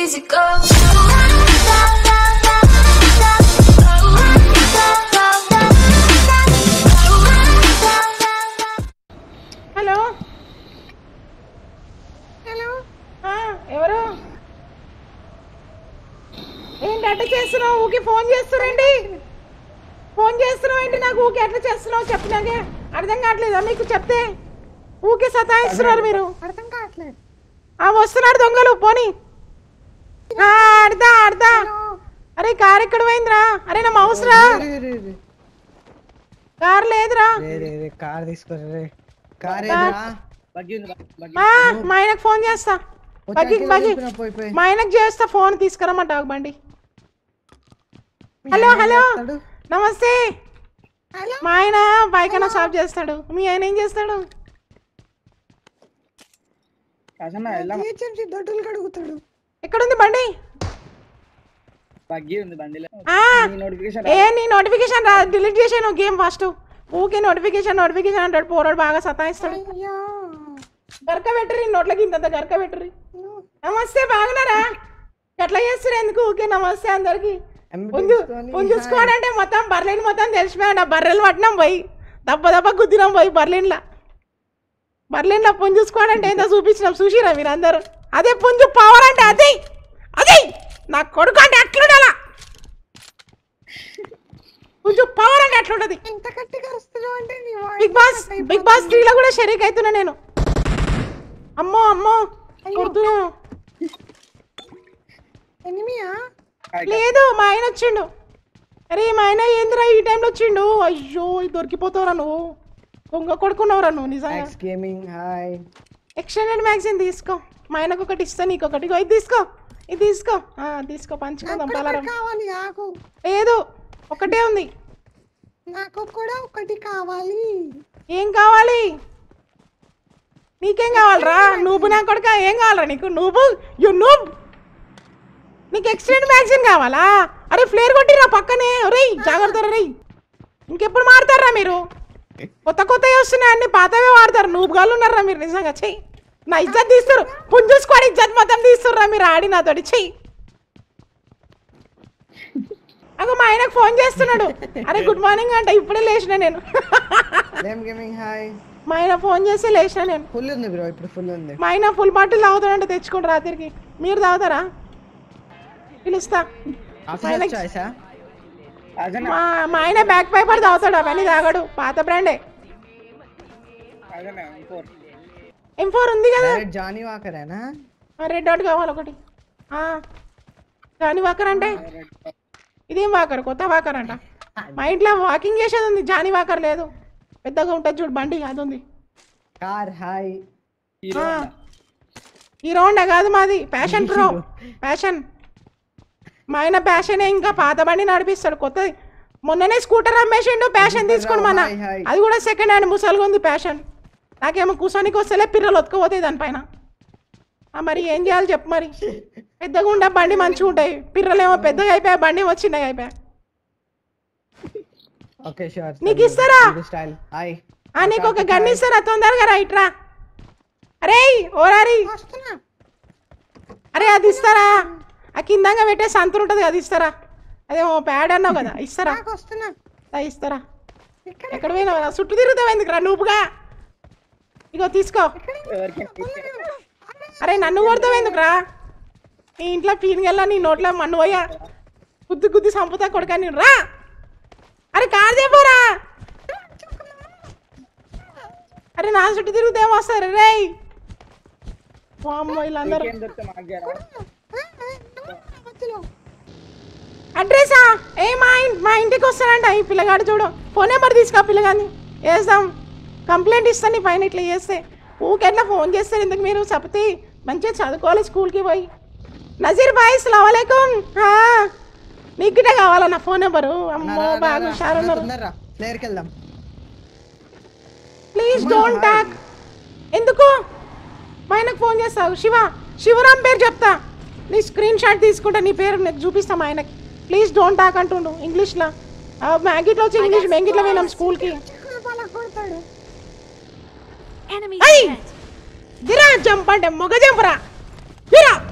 easy go. Hello hello ఎవరు ఏంటి అట్లా చేస్తున్నావు ఊకి ఫోన్ చేస్తున్నారండి ఫోన్ చేస్తున్నావు ఏంటి నాకు ఊకి ఎట్లా చేస్తున్నావు చెప్పినాకే అర్థం కావట్లేదా మీకు చెప్తే ఊకే సతాయిస్తున్నారు మీరు అర్థం కావట్లేదు వస్తున్నారు దొంగలు పోనీ ఆడతా అరే కార్ ఎక్కడ పోయిందిరా అరే నా మౌస్ రా కార్ లేదురా కార్ తీసుకోరే మా ఆయనకు ఫోన్ చేస్తా మా ఆయనకు చేస్తా ఫోన్ తీసుకురమ్మంట బండి హలో హలో నమస్తే మా ఆయన బైకన్నా షాప్ చేస్తాడు మీ ఆయన ఏం చేస్తాడు ఎక్కడుంది బండి నీ నోటిఫికేషన్ డిలీట్ చేసాను గేమ్ ఫస్ట్ ఊకే నోటిఫికేషన్ అంటాడు పోరాడు బాగా సతాయిస్తాడు గరక పెట్టరి నోట్లకి ఇంత గరక పెట్టరి నమస్తే బాగున్నారా ఎట్లా చేస్తారు ఎందుకు ఊకే నమస్తే అందరికి పుంజుకోవాలంటే మొత్తం బర్రెలు మొత్తం తెలిసిపోయాడు ఆ బర్రెలు పట్టినాం పోయి దెబ్బ గుద్దినాం పోయి బర్రెన్లా పుంజుకోవాలంటే ఏందో చూపించినాం చూసిరా మీరు అందరు అదే పుంజు పవర్ అంటే అది నా కొడుకు అంటే అట్లుండాలా కొంచెం పవర్ అంటే అట్లుంటది బిగ్ బాస్ 3 లో కూడా షరీక్ అవుతున్నా నేను అమ్మో కొడుతున్నా లేదు మా ఆయన వచ్చిండు అరే మా ఆయన ఏందిరా ఈ టైంలో వచ్చిండు అయ్యో దొరికిపోతావురా నువ్వు దొంగ కొడుకున్నావురా నువ్వు నిజంగా ఎక్స్టెండెడ్ మ్యాగజైన్ తీసుకో మా ఆయనకు ఒకటి ఇస్తా నీకు ఒకటి ఇది తీసుకో పంచుకుందాం పలారం లేదు ఒకటే ఉంది నాకు కూడా ఒకటి కావాలి ఏం కావాలి నీకేం కావాలరా నువ్వు నా కొడుక ఏం కావాలరా నీకు నీకు ఎక్స్టెండ్ మ్యాగజైన్ కావాలా అరే ఫ్లేర్ కొట్టిరా పక్కనే రేయ్ జాగ్రత్త రేయ్ ఇంకెప్పుడు మారుతారా మీరు కొత్త వస్తున్నాయి అన్ని పాతవే వాడతారు నూపుగాళ్ళు ఉన్నారా మీరు నిజంగా చెయ్యి నా ఇజ్జత్ తీస్తారు పుంజుసుకోవాలి ఇజ్జత్ మొత్తం తీస్తుర్రా మీరు ఆడి నాతోటి చెయ్యి అగో మా ఆయనకు ఫోన్ చేస్తున్నాడు అరే గుడ్ మార్నింగ్ అంట ఇప్పుడే లేచిన నేను మా ఆయన ఫోన్ చేసి లేచిన నేను మా ఆయన ఫుల్ బాటిల్ తాగుతాడంటే తెచ్చుకోండి రాత్రికి మీరు తాగుతారా పిలుస్తా మా ఆయన బ్యాక్ పేపర్ తాగుతాడు అవన్నీ తాగాడు పాత బ్రాండే M4 ఉంది కదా జానీ వాకర్ రెడ్ డాట్ కావాలి ఒకటి జానీ వాకర్ అంటే ఇదేం వాకర్ కొత్త వాకర్ అంట మా ఇంట్లో వాకింగ్ చేసేది ఉంది జానీ వాకర్ లేదు పెద్దగా ఉంటుంది చూడు బండి అది ఉంది హీరో హోండా కాదు మాది ప్యాషన్ ప్రో ప్యాషన్ మా ఆయన ప్యాషనే ఇంకా పాత బండి నడిపిస్తాడు కొత్తది మొన్ననే స్కూటర్ అమ్మేసిండు ప్యాషన్ తీసుకోండి మన అది కూడా సెకండ్ హ్యాండ్ ముసలుగా ఉంది ప్యాషన్ నాకేమో కూర్చొనికి వస్తేలే పిల్లలు ఒత్తుకుపోతాయి దానిపైన మరి ఏం చేయాలి చెప్పు మరి పెద్దగా ఉండే బండి మంచిగా ఉంటాయి పిర్రలేమో పెద్దగా అయిపోయా బండి ఏమో చిన్నగా అయిపోయా నీకు ఇస్తారా నీకు ఒక గన్ ఇస్తారా తొందరగా రా ఇట్రా అరే ఓరారి అరే అది ఇస్తారా ఆ కిందంగా పెట్టే సంతులు ఉంటుంది అది ఇస్తారా అదేమో ప్యాడ్ అన్నావు కదా ఇస్తారా ఇస్తారా ఎక్కడ పోయినావు చుట్టూ తిరుగుతావు ఎందుకురా నువ్వుగా ఇగో తీసుకో అరే నన్ను కొడతావు ఎందుకురా నీ ఇంట్లో పీనుగెళ్ళా నీ నోట్లో మన్ను పోయా గుద్ది సంపుతా కొడుకా నేను రా అరే కారు చెప్పరా అరే నా చుట్టూ తిరుగుతే ఏమొస్తారు రే అమ్మో వీళ్ళందరూ అడ్రసా మా ఇంటికి వస్తానంట ఈ పిల్లగాడు చూడు ఫోన్ నెంబర్ తీసుకో పిల్లగాని వేస్తాం కంప్లైంట్ ఇస్తాను నీ పైన ఇట్లా చేస్తే ఊకెట్లా ఫోన్ చేస్తారు ఎందుకు మీరు చెప్తే మంచిగా చదువుకోవాలి స్కూల్కి పోయి నజీర్ భాయ్ అస్సలాము అలైకుం నీకు గిట్ట కావాలా నా ఫోన్ నెంబరు అమ్మో బాగా హుషారున్నారు ప్లీజ్ డోంట్ టాక్ ఎందుకు మా ఆయనకు ఫోన్ చేస్తావు శివరామ్ పేరు చెప్తా నీ స్క్రీన్ షాట్ తీసుకుంటా నీ పేరు నాకు చూపిస్తాం ఆయనకి ప్లీజ్ డోంట్ టాక్ అంటుండు ఇంగ్లీష్లో మ్యాగీట్లో వచ్చి ఇంగ్లీష్ మెంగిట్లో పోయినాం స్కూల్కి దిరా జంప్ అంటే మొగ జంపరా దిరా